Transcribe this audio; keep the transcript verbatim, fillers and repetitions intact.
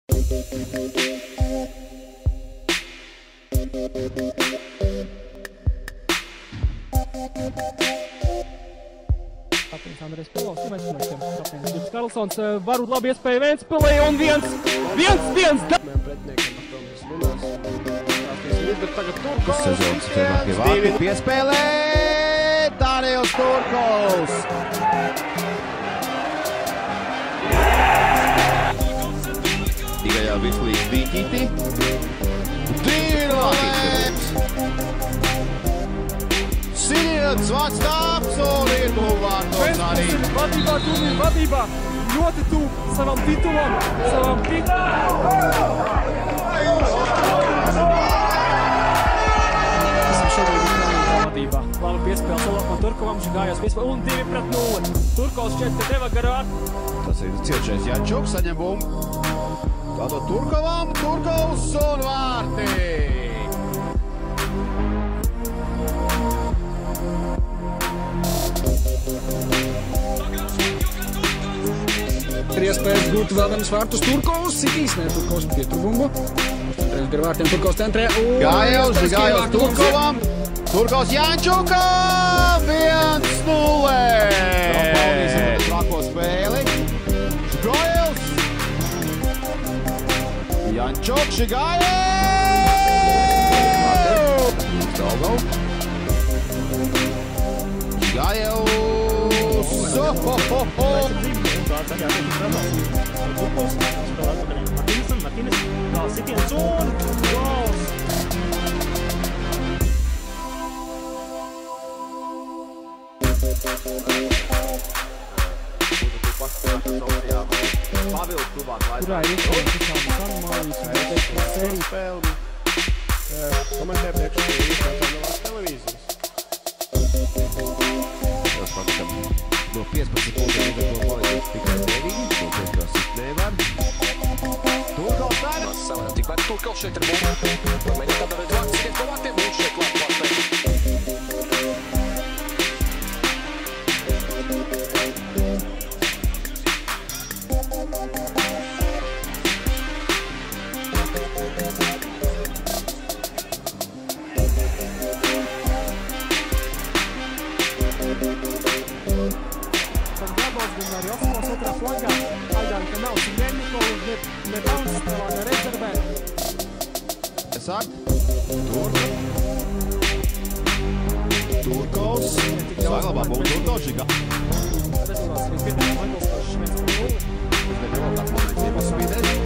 Andrejs Pilovs, Ventspilsiem, kapteinis Daniils Turkovs, varbūt labi iespēja Ventspilī un viens, viens, viens, da... Pretiniekam par to mēs runās. Tāstīsim, bet tagad Turkovs. Sezonas cilvēki vārti piespēlē Daniils Turkovs. Tikajā vislīdz dīķīti. Dīrlēs! Siniets vārds tāps un ir mūvārtos arī. Ventspils vadībā, turnīra vadībā, ļoti tūp savam titulam, savam titulam. Esam šobrīd Jūrmala vadībā. Labi piespēle no Turkovam, gājās piespēle un divi pret nulli. Turkovs šķiet, ka deva garā. Tas ir ciešais Jančuks, saņem bumbu. Tātad Turkovam, Turkovs un vārti. Ir iespējas gūt vēl vienus vārtus Turkovs, sitīs, ne, Turkovs pietur bumbu. Centrēs gar vārtiem, Turkovs centrē. Gājos, gājos Turkovam, Turkovs Jančukam, viens nulle. Paudīsim trako spēli. Gājos. Jančuk, Gājos. Stogov. Gājos. Ho, ho, ho, ho. Turkovs spēlē atpakaļ Martīnesam, Martīnes, gāl sitiens un gols! Kurā ir izpēlēt visām sarmālīs un teikt par sēriju spēli? Komentē priekšā izpētām no televīzijas. Tas faktam no piecpadsmit punktiem līdz ar to palīdzēs tikai deviņi, no piecās sit nevar. Turkovs tāda! Tikmēr Turkovs šeit ir bumbu. Mēģināt tāda redz vārds, skriet pa vārtiem un šeit klāt vārtiem. Arī Oskos otrā flagā. Aidāni, ka nav Simenikovu, ne, ne Bauns, ne rezervē. Sāk. Turkovs. Turkovs. Saglabā bumbu Turkovs. Rezultāts vispirms Maikls Šveic par nulli. Tas bija vēl kāds moments iemesls vidēs.